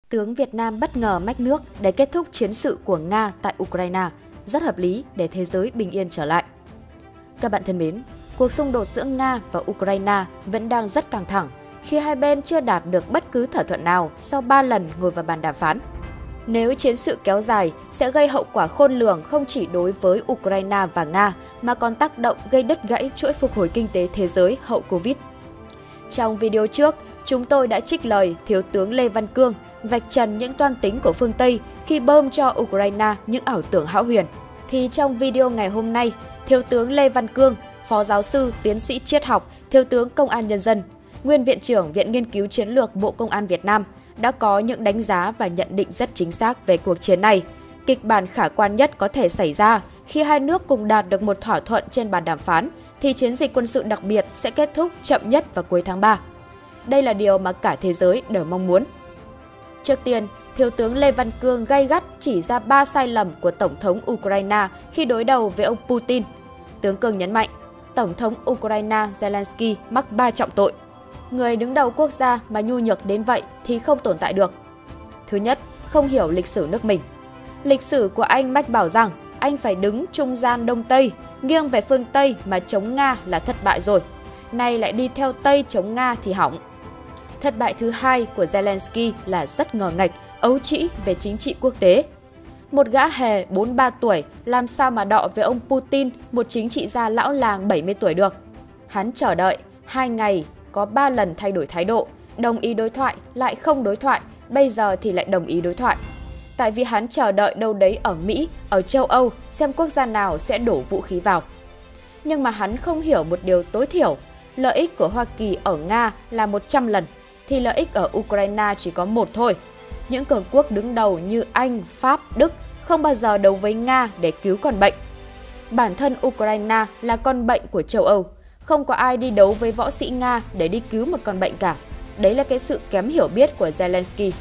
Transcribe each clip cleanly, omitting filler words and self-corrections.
Tướng Việt Nam bất ngờ mách nước để kết thúc chiến sự của Nga tại Ukraine, rất hợp lý để thế giới bình yên trở lại. Các bạn thân mến, cuộc xung đột giữa Nga và Ukraine vẫn đang rất căng thẳng khi hai bên chưa đạt được bất cứ thỏa thuận nào sau 3 lần ngồi vào bàn đàm phán. Nếu chiến sự kéo dài, sẽ gây hậu quả khôn lường không chỉ đối với Ukraine và Nga, mà còn tác động gây đứt gãy chuỗi phục hồi kinh tế thế giới hậu Covid. Trong video trước, chúng tôi đã trích lời Thiếu tướng Lê Văn Cương vạch trần những toan tính của phương Tây khi bơm cho Ukraine những ảo tưởng hão huyền. Thì trong video ngày hôm nay, Thiếu tướng Lê Văn Cương, Phó giáo sư, tiến sĩ triết học, Thiếu tướng Công an Nhân dân, Nguyên Viện trưởng Viện Nghiên cứu Chiến lược Bộ Công an Việt Nam đã có những đánh giá và nhận định rất chính xác về cuộc chiến này. Kịch bản khả quan nhất có thể xảy ra khi hai nước cùng đạt được một thỏa thuận trên bàn đàm phán, thì chiến dịch quân sự đặc biệt sẽ kết thúc chậm nhất vào cuối tháng 3. Đây là điều mà cả thế giới đều mong muốn. Trước tiên, Thiếu tướng Lê Văn Cương gay gắt chỉ ra 3 sai lầm của Tổng thống Ukraine khi đối đầu với ông Putin. Tướng Cương nhấn mạnh, Tổng thống Ukraine Zelensky mắc 3 trọng tội. Người đứng đầu quốc gia mà nhu nhược đến vậy thì không tồn tại được. Thứ nhất, không hiểu lịch sử nước mình. Lịch sử của anh mách bảo rằng anh phải đứng trung gian Đông Tây, nghiêng về phương Tây mà chống Nga là thất bại rồi. Nay lại đi theo Tây chống Nga thì hỏng. Thất bại thứ hai của Zelensky là rất ngờ nghệch, ấu trĩ về chính trị quốc tế. Một gã hề 43 tuổi làm sao mà đọ với ông Putin, một chính trị gia lão làng 70 tuổi được. Hắn chờ đợi 2 ngày, có 3 lần thay đổi thái độ, đồng ý đối thoại, lại không đối thoại, bây giờ thì lại đồng ý đối thoại. Tại vì hắn chờ đợi đâu đấy ở Mỹ, ở châu Âu xem quốc gia nào sẽ đổ vũ khí vào. Nhưng mà hắn không hiểu một điều tối thiểu, lợi ích của Hoa Kỳ ở Nga là 100 lần, thì lợi ích ở Ukraine chỉ có một thôi. Những cường quốc đứng đầu như Anh, Pháp, Đức không bao giờ đấu với Nga để cứu con bệnh. Bản thân Ukraine là con bệnh của châu Âu. Không có ai đi đấu với võ sĩ Nga để đi cứu một con bệnh cả. Đấy là cái sự kém hiểu biết của Zelensky.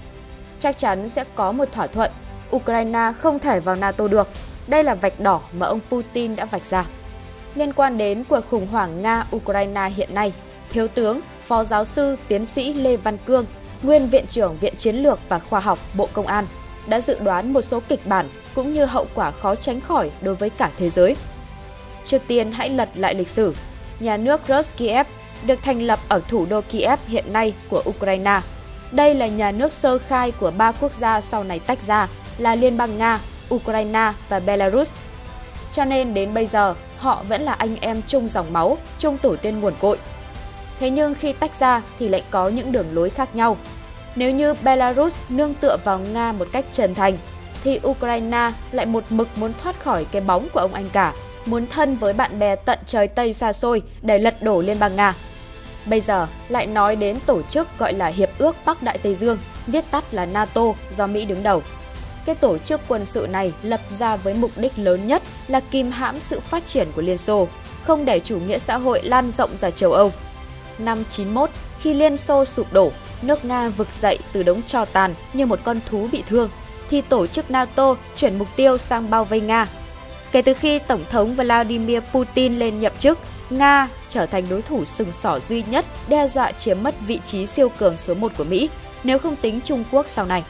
Chắc chắn sẽ có một thỏa thuận. Ukraine không thể vào NATO được. Đây là vạch đỏ mà ông Putin đã vạch ra. Liên quan đến cuộc khủng hoảng Nga-Ukraine hiện nay, Thiếu tướng, Phó giáo sư, tiến sĩ Lê Văn Cương, Nguyên Viện trưởng Viện Chiến lược và Khoa học Bộ Công an, đã dự đoán một số kịch bản cũng như hậu quả khó tránh khỏi đối với cả thế giới. Trước tiên hãy lật lại lịch sử. Nhà nước Rus Kiev được thành lập ở thủ đô Kiev hiện nay của Ukraine. Đây là nhà nước sơ khai của 3 quốc gia sau này tách ra là Liên bang Nga, Ukraine và Belarus. Cho nên đến bây giờ, họ vẫn là anh em chung dòng máu, chung tổ tiên nguồn cội. Thế nhưng khi tách ra thì lại có những đường lối khác nhau. Nếu như Belarus nương tựa vào Nga một cách chân thành, thì Ukraine lại một mực muốn thoát khỏi cái bóng của ông anh cả, muốn thân với bạn bè tận trời Tây xa xôi để lật đổ Liên bang Nga. Bây giờ lại nói đến tổ chức gọi là Hiệp ước Bắc Đại Tây Dương, viết tắt là NATO do Mỹ đứng đầu. Cái tổ chức quân sự này lập ra với mục đích lớn nhất là kìm hãm sự phát triển của Liên Xô, không để chủ nghĩa xã hội lan rộng ra châu Âu. Năm 91, khi Liên Xô sụp đổ, nước Nga vực dậy từ đống tro tàn như một con thú bị thương, thì tổ chức NATO chuyển mục tiêu sang bao vây Nga. Kể từ khi Tổng thống Vladimir Putin lên nhậm chức, Nga trở thành đối thủ sừng sỏ duy nhất đe dọa chiếm mất vị trí siêu cường số 1 của Mỹ, nếu không tính Trung Quốc sau này.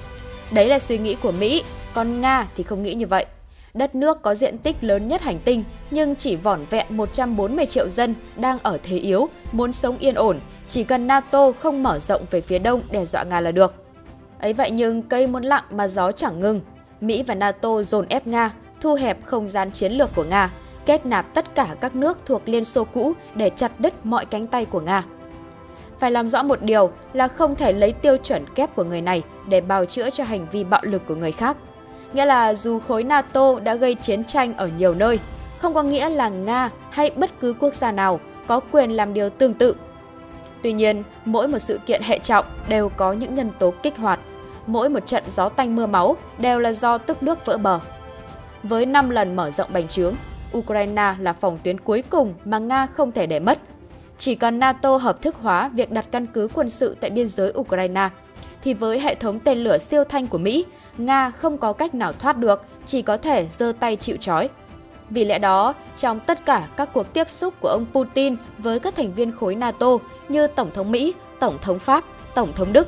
Đấy là suy nghĩ của Mỹ, còn Nga thì không nghĩ như vậy. Đất nước có diện tích lớn nhất hành tinh nhưng chỉ vỏn vẹn 140 triệu dân đang ở thế yếu, muốn sống yên ổn, chỉ cần NATO không mở rộng về phía đông đe dọa Nga là được. Ấy vậy nhưng cây muốn lặng mà gió chẳng ngừng. Mỹ và NATO dồn ép Nga, thu hẹp không gian chiến lược của Nga, kết nạp tất cả các nước thuộc Liên Xô cũ để chặt đứt mọi cánh tay của Nga. Phải làm rõ một điều là không thể lấy tiêu chuẩn kép của người này để bào chữa cho hành vi bạo lực của người khác. Nghĩa là dù khối NATO đã gây chiến tranh ở nhiều nơi, không có nghĩa là Nga hay bất cứ quốc gia nào có quyền làm điều tương tự. Tuy nhiên, mỗi một sự kiện hệ trọng đều có những nhân tố kích hoạt. Mỗi một trận gió tanh mưa máu đều là do tức nước vỡ bờ. Với 5 lần mở rộng bành trướng, Ukraine là phòng tuyến cuối cùng mà Nga không thể để mất. Chỉ cần NATO hợp thức hóa việc đặt căn cứ quân sự tại biên giới Ukraine, thì với hệ thống tên lửa siêu thanh của Mỹ, Nga không có cách nào thoát được, chỉ có thể giơ tay chịu trói. Vì lẽ đó, trong tất cả các cuộc tiếp xúc của ông Putin với các thành viên khối NATO như Tổng thống Mỹ, Tổng thống Pháp, Tổng thống Đức,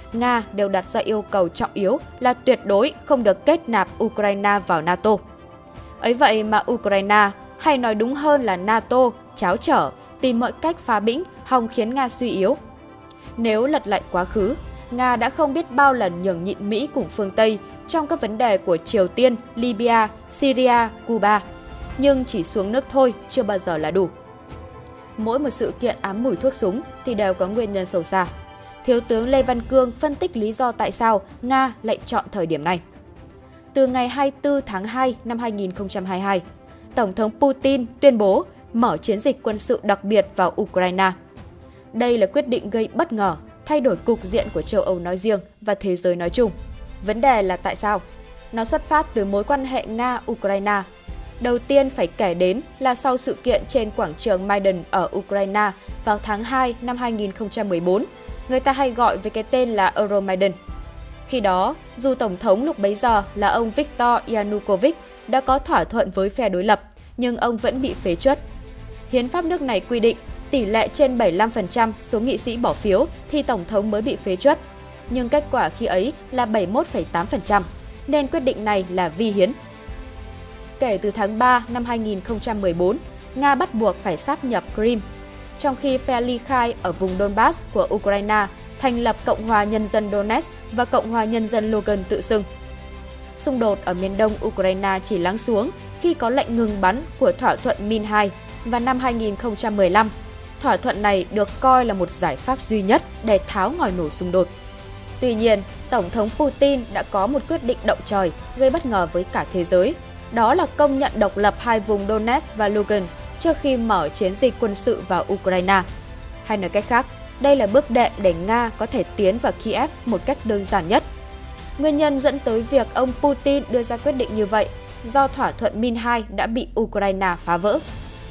Nga đều đặt ra yêu cầu trọng yếu là tuyệt đối không được kết nạp Ukraine vào NATO. Ấy vậy mà Ukraine, hay nói đúng hơn là NATO, tráo trở, tìm mọi cách phá bĩnh, hòng khiến Nga suy yếu. Nếu lật lại quá khứ, Nga đã không biết bao lần nhường nhịn Mỹ cùng phương Tây trong các vấn đề của Triều Tiên, Libya, Syria, Cuba. Nhưng chỉ xuống nước thôi chưa bao giờ là đủ. Mỗi một sự kiện ám mùi thuốc súng thì đều có nguyên nhân sâu xa. Thiếu tướng Lê Văn Cương phân tích lý do tại sao Nga lại chọn thời điểm này. Từ ngày 24 tháng 2 năm 2022, Tổng thống Putin tuyên bố mở chiến dịch quân sự đặc biệt vào Ukraine. Đây là quyết định gây bất ngờ, thay đổi cục diện của châu Âu nói riêng và thế giới nói chung. Vấn đề là tại sao? Nó xuất phát từ mối quan hệ Nga-Ukraine. Đầu tiên phải kể đến là sau sự kiện trên quảng trường Maidan ở Ukraine vào tháng 2 năm 2014, người ta hay gọi với cái tên là Euromaidan. Khi đó, dù Tổng thống lúc bấy giờ là ông Viktor Yanukovych đã có thỏa thuận với phe đối lập, nhưng ông vẫn bị phế truất. Hiến pháp nước này quy định tỷ lệ trên 75% số nghị sĩ bỏ phiếu thì Tổng thống mới bị phế truất. Nhưng kết quả khi ấy là 71,8%, nên quyết định này là vi hiến. Kể từ tháng 3 năm 2014, Nga bắt buộc phải sáp nhập Crimea, trong khi phe ly khai ở vùng Donbass của Ukraine thành lập Cộng hòa Nhân dân Donetsk và Cộng hòa Nhân dân Lugansk tự xưng. Xung đột ở miền đông Ukraine chỉ lắng xuống khi có lệnh ngừng bắn của thỏa thuận Min-2 vào năm 2015. Thỏa thuận này được coi là một giải pháp duy nhất để tháo ngòi nổ xung đột. Tuy nhiên, Tổng thống Putin đã có một quyết định động trời gây bất ngờ với cả thế giới. Đó là công nhận độc lập hai vùng Donetsk và Lugansk trước khi mở chiến dịch quân sự vào Ukraine. Hay nói cách khác, đây là bước đệm để Nga có thể tiến vào Kiev một cách đơn giản nhất. Nguyên nhân dẫn tới việc ông Putin đưa ra quyết định như vậy do thỏa thuận Min-2 đã bị Ukraine phá vỡ.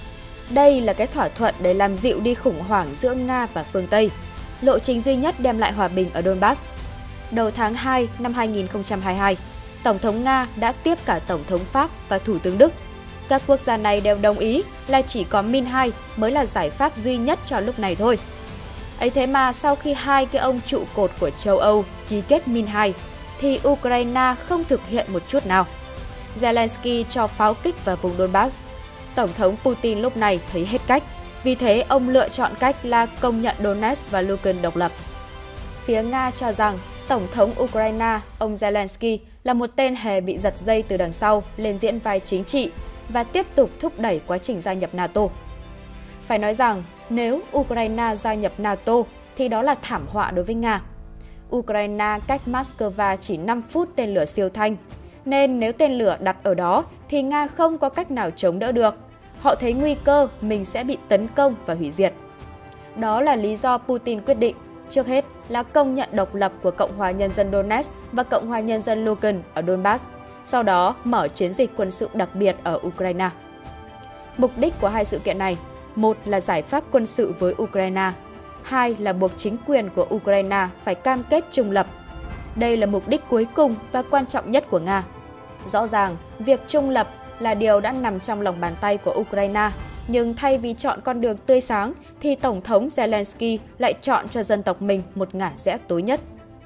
Đây là cái thỏa thuận để làm dịu đi khủng hoảng giữa Nga và phương Tây, lộ trình duy nhất đem lại hòa bình ở Donbass. Đầu tháng 2 năm 2022, Tổng thống Nga đã tiếp cả Tổng thống Pháp và Thủ tướng Đức. Các quốc gia này đều đồng ý là chỉ có Min-2 mới là giải pháp duy nhất cho lúc này thôi. Ấy thế mà sau khi hai cái ông trụ cột của châu Âu ký kết Min-2, thì Ukraine không thực hiện một chút nào. Zelensky cho pháo kích vào vùng Donbass. Tổng thống Putin lúc này thấy hết cách, vì thế ông lựa chọn cách là công nhận Donetsk và Lugansk độc lập. Phía Nga cho rằng Tổng thống Ukraine, ông Zelensky, là một tên hề bị giật dây từ đằng sau lên diễn vai chính trị và tiếp tục thúc đẩy quá trình gia nhập NATO. Phải nói rằng, nếu Ukraine gia nhập NATO thì đó là thảm họa đối với Nga. Ukraine cách Moscow chỉ 5 phút tên lửa siêu thanh, nên nếu tên lửa đặt ở đó thì Nga không có cách nào chống đỡ được. Họ thấy nguy cơ mình sẽ bị tấn công và hủy diệt. Đó là lý do Putin quyết định, trước hết là công nhận độc lập của Cộng hòa Nhân dân Donetsk và Cộng hòa Nhân dân Lugansk ở Donbass, sau đó mở chiến dịch quân sự đặc biệt ở Ukraine. Mục đích của hai sự kiện này, một là giải pháp quân sự với Ukraine, hai là buộc chính quyền của Ukraine phải cam kết trung lập. Đây là mục đích cuối cùng và quan trọng nhất của Nga. Rõ ràng, việc trung lập là điều đã nằm trong lòng bàn tay của Ukraine, nhưng thay vì chọn con đường tươi sáng thì Tổng thống Zelensky lại chọn cho dân tộc mình một ngả rẽ tối nhất.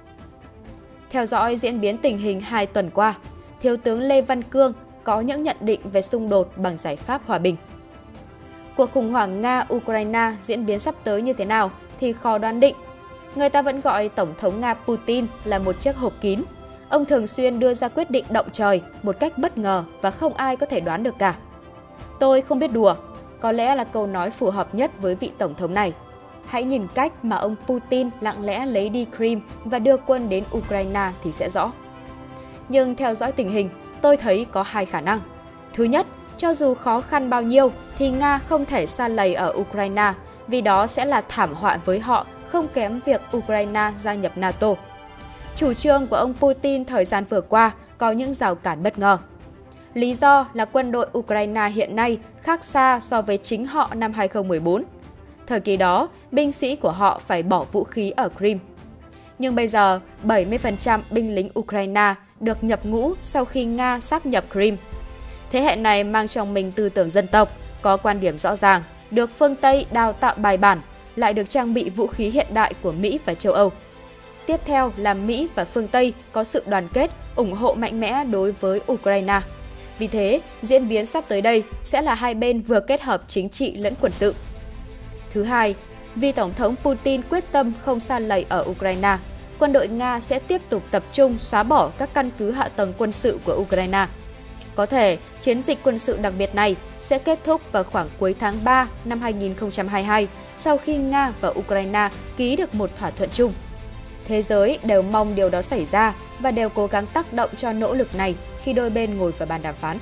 Theo dõi diễn biến tình hình 2 tuần qua, Thiếu tướng Lê Văn Cương có những nhận định về xung đột bằng giải pháp hòa bình. Cuộc khủng hoảng Nga-Ukraine diễn biến sắp tới như thế nào thì khó đoán định. Người ta vẫn gọi Tổng thống Nga Putin là một chiếc hộp kín. Ông thường xuyên đưa ra quyết định động trời một cách bất ngờ và không ai có thể đoán được cả. Tôi không biết đùa, có lẽ là câu nói phù hợp nhất với vị Tổng thống này. Hãy nhìn cách mà ông Putin lặng lẽ lấy đi Crimea và đưa quân đến Ukraine thì sẽ rõ. Nhưng theo dõi tình hình, tôi thấy có hai khả năng. Thứ nhất, cho dù khó khăn bao nhiêu thì Nga không thể sa lầy ở Ukraine, vì đó sẽ là thảm họa với họ, không kém việc Ukraine gia nhập NATO. Chủ trương của ông Putin thời gian vừa qua có những rào cản bất ngờ. Lý do là quân đội Ukraine hiện nay khác xa so với chính họ năm 2014. Thời kỳ đó, binh sĩ của họ phải bỏ vũ khí ở Crimea. Nhưng bây giờ, 70% binh lính Ukraine được nhập ngũ sau khi Nga sáp nhập Crimea. Thế hệ này mang trong mình tư tưởng dân tộc, có quan điểm rõ ràng, được phương Tây đào tạo bài bản, lại được trang bị vũ khí hiện đại của Mỹ và châu Âu. Tiếp theo là Mỹ và phương Tây có sự đoàn kết, ủng hộ mạnh mẽ đối với Ukraine. Vì thế, diễn biến sắp tới đây sẽ là hai bên vừa kết hợp chính trị lẫn quân sự. Thứ hai, vì Tổng thống Putin quyết tâm không sa lầy ở Ukraine, quân đội Nga sẽ tiếp tục tập trung xóa bỏ các căn cứ hạ tầng quân sự của Ukraine. Có thể, chiến dịch quân sự đặc biệt này sẽ kết thúc vào khoảng cuối tháng 3 năm 2022 sau khi Nga và Ukraine ký được một thỏa thuận chung. Thế giới đều mong điều đó xảy ra và đều cố gắng tác động cho nỗ lực này khi đôi bên ngồi vào bàn đàm phán.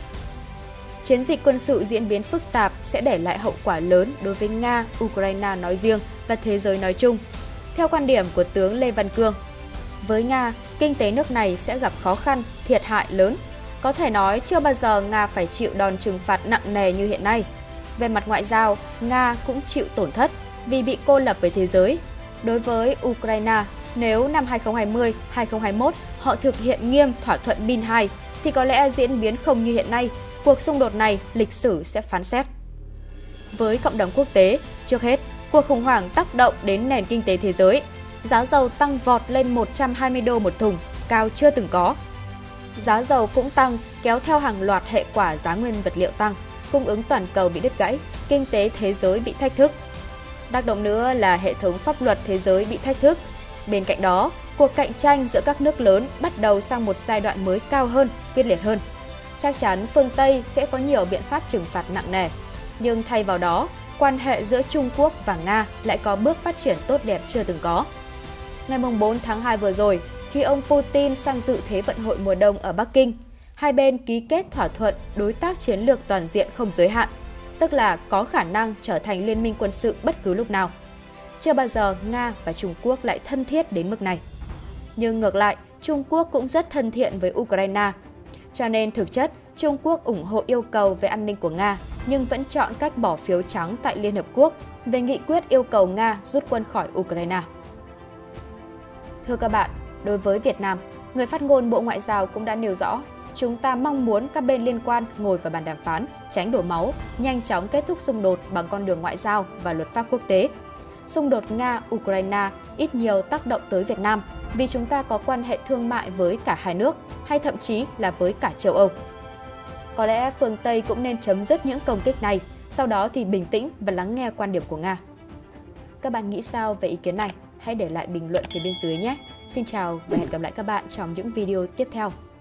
Chiến dịch quân sự diễn biến phức tạp sẽ để lại hậu quả lớn đối với Nga, Ukraine nói riêng và thế giới nói chung. Theo quan điểm của tướng Lê Văn Cương, với Nga, kinh tế nước này sẽ gặp khó khăn, thiệt hại lớn. Có thể nói chưa bao giờ Nga phải chịu đòn trừng phạt nặng nề như hiện nay. Về mặt ngoại giao, Nga cũng chịu tổn thất vì bị cô lập với thế giới. Đối với Ukraine, nếu năm 2020-2021 họ thực hiện nghiêm thỏa thuận Min 2 thì có lẽ diễn biến không như hiện nay, cuộc xung đột này lịch sử sẽ phán xét. Với cộng đồng quốc tế, trước hết, cuộc khủng hoảng tác động đến nền kinh tế thế giới. Giá dầu tăng vọt lên 120 đô một thùng, cao chưa từng có. Giá dầu cũng tăng, kéo theo hàng loạt hệ quả giá nguyên vật liệu tăng, cung ứng toàn cầu bị đứt gãy, kinh tế thế giới bị thách thức. Tác động nữa là hệ thống pháp luật thế giới bị thách thức. Bên cạnh đó, cuộc cạnh tranh giữa các nước lớn bắt đầu sang một giai đoạn mới cao hơn, quyết liệt hơn. Chắc chắn phương Tây sẽ có nhiều biện pháp trừng phạt nặng nề, nhưng thay vào đó, quan hệ giữa Trung Quốc và Nga lại có bước phát triển tốt đẹp chưa từng có. Ngày 4 tháng 2 vừa rồi, khi ông Putin sang dự Thế vận hội mùa đông ở Bắc Kinh, hai bên ký kết thỏa thuận đối tác chiến lược toàn diện không giới hạn, tức là có khả năng trở thành liên minh quân sự bất cứ lúc nào. Chưa bao giờ Nga và Trung Quốc lại thân thiết đến mức này. Nhưng ngược lại, Trung Quốc cũng rất thân thiện với Ukraine. Cho nên thực chất, Trung Quốc ủng hộ yêu cầu về an ninh của Nga, nhưng vẫn chọn cách bỏ phiếu trắng tại Liên Hợp Quốc về nghị quyết yêu cầu Nga rút quân khỏi Ukraine. Thưa các bạn, đối với Việt Nam, người phát ngôn Bộ Ngoại giao cũng đã nêu rõ, chúng ta mong muốn các bên liên quan ngồi vào bàn đàm phán, tránh đổ máu, nhanh chóng kết thúc xung đột bằng con đường ngoại giao và luật pháp quốc tế. Xung đột Nga-Ukraine ít nhiều tác động tới Việt Nam vì chúng ta có quan hệ thương mại với cả hai nước, hay thậm chí là với cả châu Âu. Có lẽ phương Tây cũng nên chấm dứt những công kích này, sau đó thì bình tĩnh và lắng nghe quan điểm của Nga. Các bạn nghĩ sao về ý kiến này? Hãy để lại bình luận phía bên dưới nhé! Xin chào và hẹn gặp lại các bạn trong những video tiếp theo.